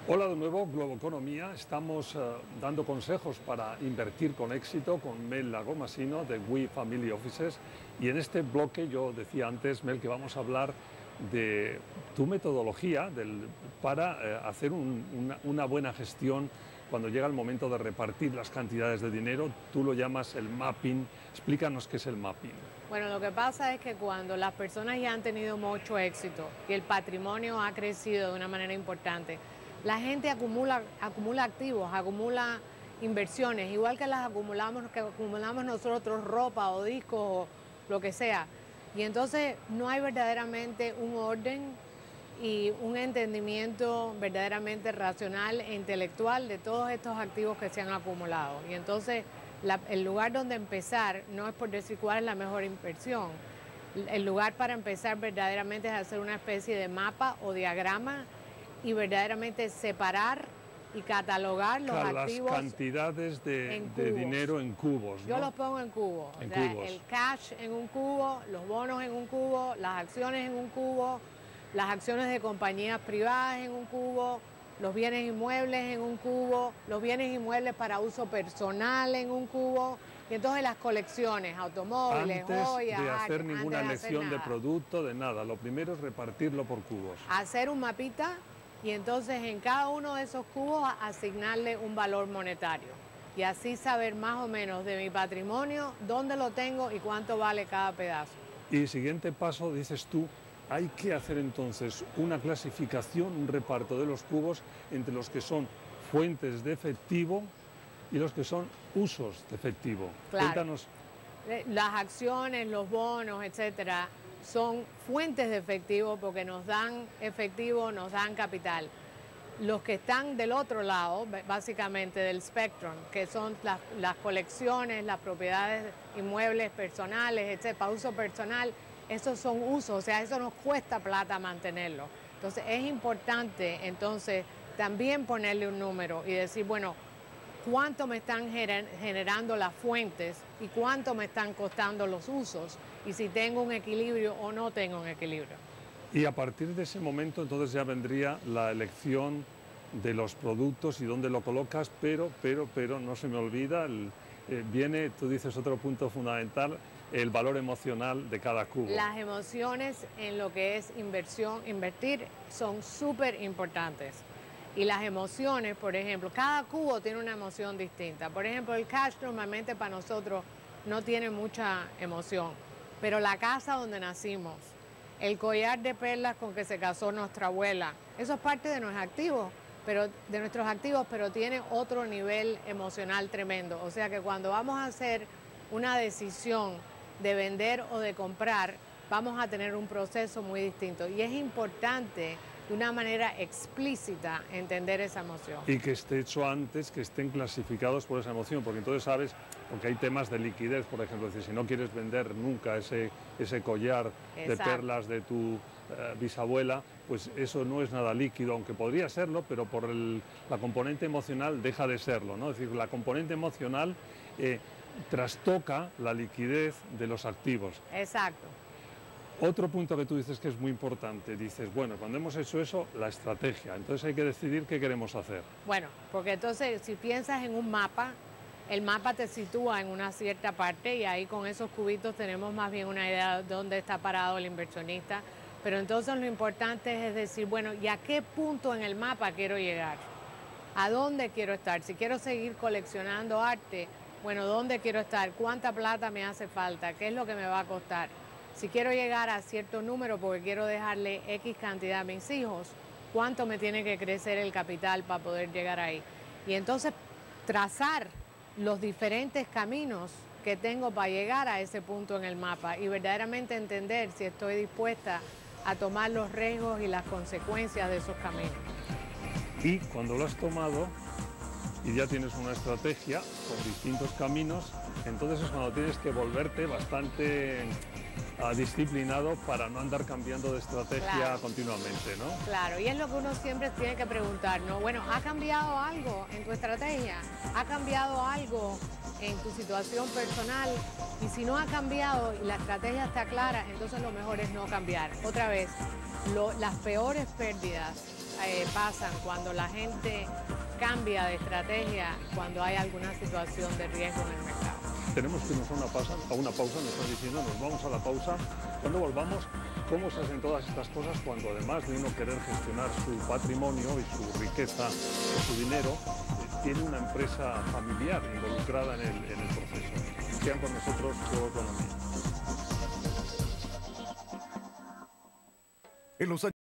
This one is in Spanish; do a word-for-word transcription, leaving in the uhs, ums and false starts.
Hola de nuevo, Globo Economía. Estamos uh, dando consejos para invertir con éxito con Mel Lagomasino de We Family Offices. Y en este bloque yo decía antes, Mel, que vamos a hablar de tu metodología del, para uh, hacer un, una, una buena gestión cuando llega el momento de repartir las cantidades de dinero. Tú lo llamas el mapping. Explícanos qué es el mapping. Bueno, lo que pasa es que cuando las personas ya han tenido mucho éxito y el patrimonio ha crecido de una manera importante, la gente acumula, acumula activos, acumula inversiones, igual que las acumulamos, que acumulamos nosotros, ropa o discos o lo que sea. Y entonces no hay verdaderamente un orden y un entendimiento verdaderamente racional e intelectual de todos estos activos que se han acumulado. Y entonces la, el lugar donde empezar no es por decir cuál es la mejor inversión. El lugar para empezar verdaderamente es hacer una especie de mapa o diagrama y verdaderamente separar y catalogar los Claro, activos. Las cantidades de, de dinero en cubos, ¿no? Yo los pongo en cubos. En o sea, cubos. El cash en un cubo, los bonos en un cubo, las acciones en un cubo, las acciones de compañías privadas en un cubo, los bienes inmuebles en un cubo, los bienes inmuebles para uso personal en un cubo, y entonces las colecciones, automóviles, Antes joyas, de hacer arte, ninguna antes de hacer elección de nada. producto, de nada. Lo primero es repartirlo por cubos. Hacer un mapita y entonces en cada uno de esos cubos asignarle un valor monetario y así saber más o menos de mi patrimonio, dónde lo tengo y cuánto vale cada pedazo. Y siguiente paso, dices tú, hay que hacer entonces una clasificación, un reparto de los cubos entre los que son fuentes de efectivo y los que son usos de efectivo. Claro. Cuéntanos. Las acciones, los bonos, etcétera, son fuentes de efectivo porque nos dan efectivo, nos dan capital. Los que están del otro lado, básicamente del spectrum, que son las, las colecciones, las propiedades inmuebles personales, etcétera, para uso personal, esos son usos, o sea, eso nos cuesta plata mantenerlo. Entonces es importante entonces también ponerle un número y decir, bueno, cuánto me están generando las fuentes y cuánto me están costando los usos y si tengo un equilibrio o no tengo un equilibrio. Y a partir de ese momento entonces ya vendría la elección de los productos y dónde lo colocas, pero, pero, pero no se me olvida, el, eh, viene, tú dices otro punto fundamental, el valor emocional de cada cubo. Las emociones en lo que es inversión, invertir, son súper importantes. Y las emociones, por ejemplo, cada cubo tiene una emoción distinta. Por ejemplo, el cash normalmente para nosotros no tiene mucha emoción, pero la casa donde nacimos, el collar de perlas con que se casó nuestra abuela, eso es parte de nuestros activos, pero de nuestros activos, pero tiene otro nivel emocional tremendo. O sea que cuando vamos a hacer una decisión de vender o de comprar, vamos a tener un proceso muy distinto. Y es importante de una manera explícita entender esa emoción. Y que esté hecho antes, que estén clasificados por esa emoción, porque entonces sabes, porque hay temas de liquidez, por ejemplo, es decir, si no quieres vender nunca ese, ese collar Exacto. de perlas de tu eh, bisabuela, pues eso no es nada líquido, aunque podría serlo, pero por el, la componente emocional deja de serlo, ¿no? Es decir, la componente emocional eh, trastoca la liquidez de los activos. Exacto. Otro punto que tú dices que es muy importante, dices, bueno, cuando hemos hecho eso, la estrategia, entonces hay que decidir qué queremos hacer. Bueno, porque entonces si piensas en un mapa, el mapa te sitúa en una cierta parte y ahí con esos cubitos tenemos más bien una idea de dónde está parado el inversionista, pero entonces lo importante es decir, bueno, ¿y a qué punto en el mapa quiero llegar? ¿A dónde quiero estar? Si quiero seguir coleccionando arte, bueno, ¿dónde quiero estar? ¿Cuánta plata me hace falta? ¿Qué es lo que me va a costar? Si quiero llegar a cierto número porque quiero dejarle X cantidad a mis hijos, ¿cuánto me tiene que crecer el capital para poder llegar ahí? Y entonces trazar los diferentes caminos que tengo para llegar a ese punto en el mapa y verdaderamente entender si estoy dispuesta a tomar los riesgos y las consecuencias de esos caminos. Y cuando lo has tomado y ya tienes una estrategia con distintos caminos, entonces es cuando tienes que volverte bastante uh, disciplinado para no andar cambiando de estrategia Claro. continuamente, ¿no? Claro, y es lo que uno siempre tiene que preguntar, ¿no? Bueno, ¿ha cambiado algo en tu estrategia? ¿Ha cambiado algo en tu situación personal? Y si no ha cambiado y la estrategia está clara, entonces lo mejor es no cambiar. Otra vez, lo, las peores pérdidas eh, pasan cuando la gente cambia de estrategia cuando hay alguna situación de riesgo en el mercado. Tenemos que irnos a una pausa, a una pausa, me están diciendo, nos vamos a la pausa. Cuando volvamos, ¿cómo se hacen todas estas cosas cuando además de uno querer gestionar su patrimonio y su riqueza o su dinero, eh, tiene una empresa familiar involucrada en el, en el proceso? Quedan con nosotros Juego Economía. En los